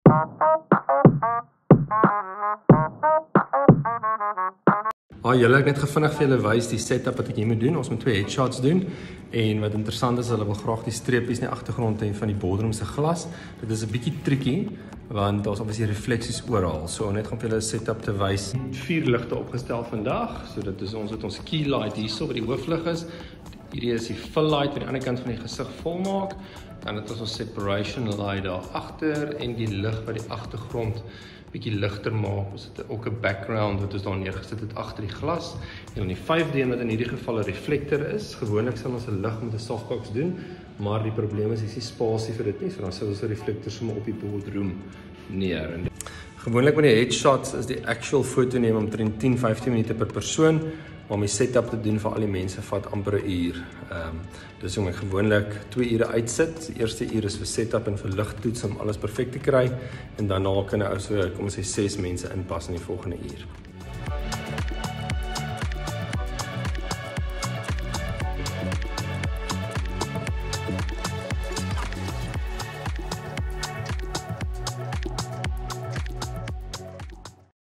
Julle ek net vinnig vir julle wys die setup wat ek hier moet doen. Ons moet 2 headshots doen. En wat interessant is, hulle wil graag die streepies in die agtergrond hê van die boardroom se glas. Dit is 'n bietjie tricky want daar's obviously refleksies oral. So net gaan vir julle 'n setup te wys. 4 ligte opgestel vandag. So dit is ons het ons key light hierso wat die hooflig is. Hierdie is die fill light wat die ander kant van die gesig volmaak. Dan het ons separation light daar agter en die lig wat die agtergrond bietjie ligter maak. Ons het ook 'n background wat ons daar neergesit het agter die glas. En dan die 5D wat in hierdie geval 'n reflektor is. Gewoonlik sal ons 'n lig met 'n softbox doen, maar die probleem is nie spasie vir dit nie. So dan sal ons 'n reflektor sommer op die boardroom neer. En gewoonlik met die headshots is die actual foto neem omtrent 10-15 minute per persoon. Maar om die setup te doen vir al die mense vat amper 'n uur. Dus om ek gewoonlik 2 ure uitsit. Die eerste uur is vir setup en vir ligtoets om alles perfek te kry. En daarna kan 'n ou so, kom ons sê 6 mense inpas in die volgende uur.